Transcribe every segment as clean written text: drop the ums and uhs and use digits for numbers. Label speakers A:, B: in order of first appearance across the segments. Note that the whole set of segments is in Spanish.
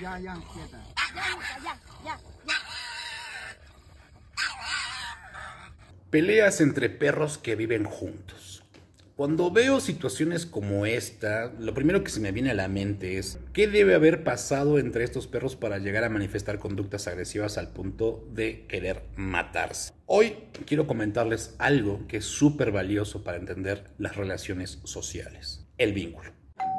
A: quieta.
B: Ya.
C: Peleas entre perros que viven juntos. Cuando veo situaciones como esta, lo primero que se me viene a la mente es ¿qué debe haber pasado entre estos perros para llegar a manifestar conductas agresivas al punto de querer matarse? Hoy quiero comentarles algo que es súper valioso para entender las relaciones sociales: el vínculo.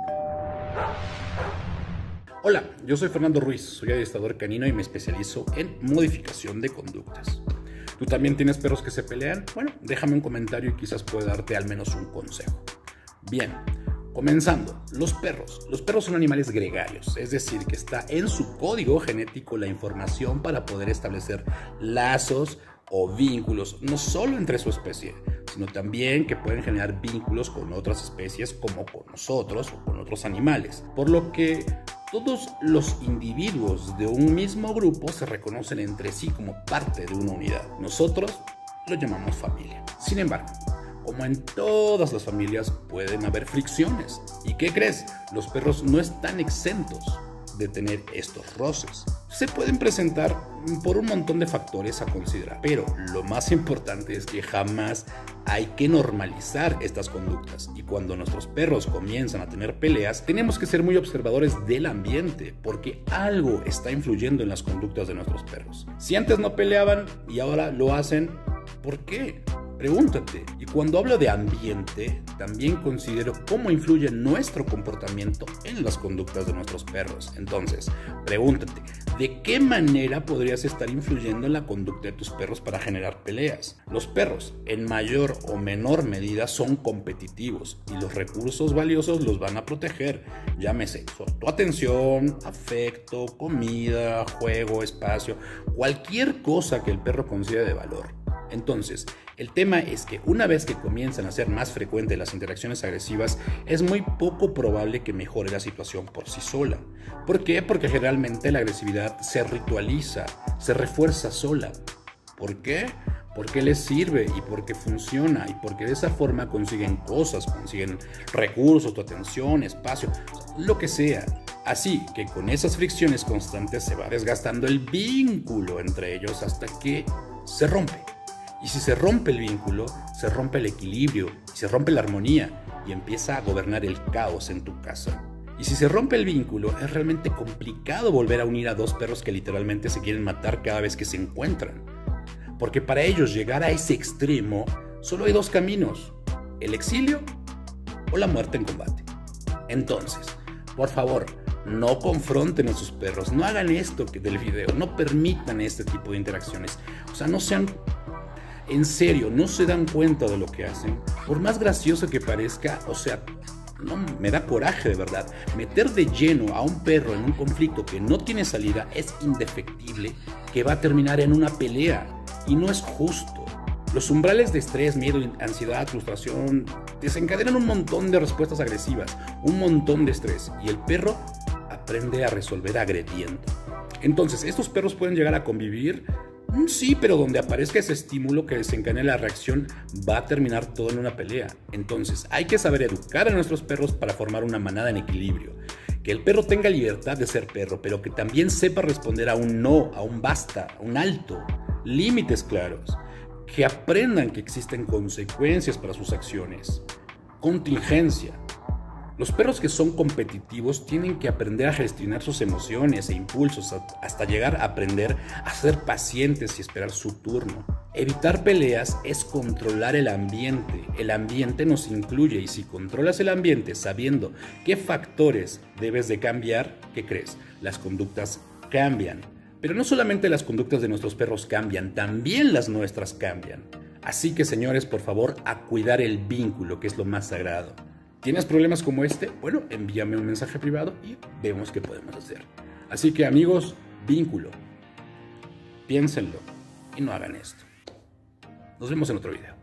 C: Hola, yo soy Fernando Ruiz, soy adiestrador canino y me especializo en modificación de conductas. ¿Tú también tienes perros que se pelean? Bueno, déjame un comentario y quizás pueda darte al menos un consejo. Bien, comenzando. Los perros son animales gregarios, es decir, que está en su código genético la información para poder establecer lazos o vínculos, no solo entre su especie, sino también que pueden generar vínculos con otras especies como con nosotros o con otros animales. Por lo que todos los individuos de un mismo grupo se reconocen entre sí como parte de una unidad. Nosotros lo llamamos familia. Sin embargo, como en todas las familias pueden haber fricciones. ¿Y qué crees? Los perros no están exentos de tener estos roces. Se pueden presentar por un montón de factores a considerar, pero lo más importante es que jamás hay que normalizar estas conductas, y cuando nuestros perros comienzan a tener peleas tenemos que ser muy observadores del ambiente, porque algo está influyendo en las conductas de nuestros perros. Si antes no peleaban y ahora lo hacen, ¿por qué? Pregúntate. Y cuando hablo de ambiente, también considero cómo influye nuestro comportamiento en las conductas de nuestros perros. Entonces, pregúntate, ¿de qué manera podrías estar influyendo en la conducta de tus perros para generar peleas? Los perros, en mayor o menor medida, son competitivos y los recursos valiosos los van a proteger. Llámese tu atención, afecto, comida, juego, espacio, cualquier cosa que el perro considere de valor. Entonces, el tema es que una vez que comienzan a ser más frecuentes las interacciones agresivas, es muy poco probable que mejore la situación por sí sola. ¿Por qué? Porque generalmente la agresividad se ritualiza, se refuerza sola. ¿Por qué? Porque les sirve y porque funciona y porque de esa forma consiguen cosas, consiguen recursos, tu atención, espacio, lo que sea. Así que con esas fricciones constantes se va desgastando el vínculo entre ellos hasta que se rompe. Y si se rompe el vínculo, se rompe el equilibrio, se rompe la armonía y empieza a gobernar el caos en tu casa. Y si se rompe el vínculo, es realmente complicado volver a unir a dos perros que literalmente se quieren matar cada vez que se encuentran. Porque para ellos llegar a ese extremo, solo hay dos caminos: el exilio o la muerte en combate. Entonces, por favor, no confronten a sus perros, no hagan esto del video, no permitan este tipo de interacciones. O sea, no sean... En serio, no se dan cuenta de lo que hacen. Por más gracioso que parezca, o sea, no, me da coraje de verdad. Meter de lleno a un perro en un conflicto que no tiene salida es indefectible que va a terminar en una pelea. Y no es justo. Los umbrales de estrés, miedo, ansiedad, frustración desencadenan un montón de respuestas agresivas, un montón de estrés. Y el perro aprende a resolver agrediendo. Entonces, ¿estos perros pueden llegar a convivir? Sí, pero donde aparezca ese estímulo que desencadene la reacción va a terminar todo en una pelea. Entonces hay que saber educar a nuestros perros para formar una manada en equilibrio. Que el perro tenga libertad de ser perro, pero que también sepa responder a un no, a un basta, a un alto. Límites claros. Que aprendan que existen consecuencias para sus acciones. Contingencia. Los perros que son competitivos tienen que aprender a gestionar sus emociones e impulsos hasta llegar a aprender a ser pacientes y esperar su turno. Evitar peleas es controlar el ambiente. El ambiente nos incluye, y si controlas el ambiente sabiendo qué factores debes de cambiar, ¿qué crees? Las conductas cambian. Pero no solamente las conductas de nuestros perros cambian, también las nuestras cambian. Así que, señores, por favor, a cuidar el vínculo, que es lo más sagrado. ¿Tienes problemas como este? Bueno, envíame un mensaje privado y vemos qué podemos hacer. Así que, amigos, vínculo. Piénsenlo y no hagan esto. Nos vemos en otro video.